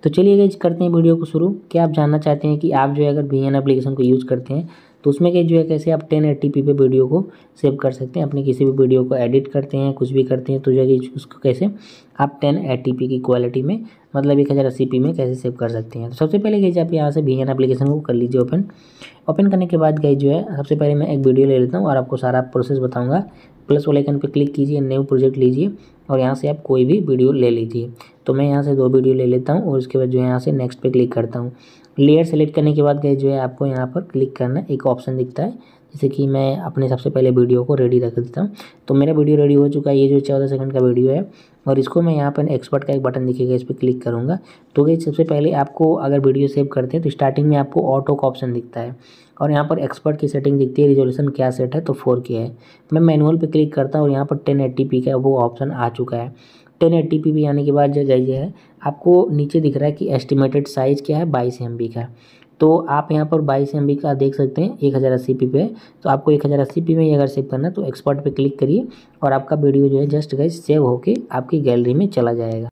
तो चलिए गाइस करते हैं वीडियो को शुरू। क्या आप जानना चाहते हैं कि आप जो है अगर वीएन एप्लीकेशन को यूज़ करते हैं तो उसमें क्या जो है कैसे आप 1080p पे वीडियो को सेव कर सकते हैं। अपने किसी भी वीडियो को एडिट करते हैं, कुछ भी करते हैं तो जो है उसको कैसे आप 1080p की क्वालिटी में मतलब 1080p में कैसे सेव कर सकते हैं। तो सबसे पहले गाइस आप यहाँ से वीएन एप्लीकेशन को कर लीजिए ओपन करने के बाद गाइस जो है सबसे पहले मैं एक वीडियो ले लेता हूँ और आपको सारा प्रोसेस बताऊँगा। प्लस वाले आइकन पे क्लिक कीजिए, न्यू प्रोजेक्ट लीजिए और यहाँ से आप कोई भी वीडियो ले लीजिए। तो मैं यहाँ से 2 वीडियो ले लेता हूँ और उसके बाद जो है यहाँ से नेक्स्ट पे क्लिक करता हूँ। लेयर सेलेक्ट करने के बाद गाइस जो है आपको यहाँ पर क्लिक करना एक ऑप्शन दिखता है, जैसे कि मैं अपने सबसे पहले वीडियो को रेडी रख देता हूँ। तो मेरा वीडियो रेडी हो चुका है, ये जो 14 सेकंड का वीडियो है और इसको मैं यहाँ पर एक्सपर्ट का एक बटन दिखेगा, इस पर क्लिक करूँगा। तो गाइस सबसे पहले आपको अगर वीडियो सेव करते हैं तो स्टार्टिंग में आपको ऑटो का ऑप्शन दिखता है और यहाँ पर एक्सपर्ट की सेटिंग दिखती है, रिजोल्यूशन क्या सेट है तो 4K है। मैं मैनुअल पे क्लिक करता हूँ और यहाँ पर 1080p का वो ऑप्शन आ चुका है। 1080p भी आने के बाद जो है आपको नीचे दिख रहा है कि एस्टिमेटेड साइज़ क्या है 22 MB का। तो आप यहाँ पर 22 MB का देख सकते हैं 1080p पे। तो आपको 1080p में ही अगर सेव करना है तो एक्सपर्ट पे क्लिक करिए और आपका वीडियो जो है जस्ट गाइस सेव होके आपकी गैलरी में चला जाएगा।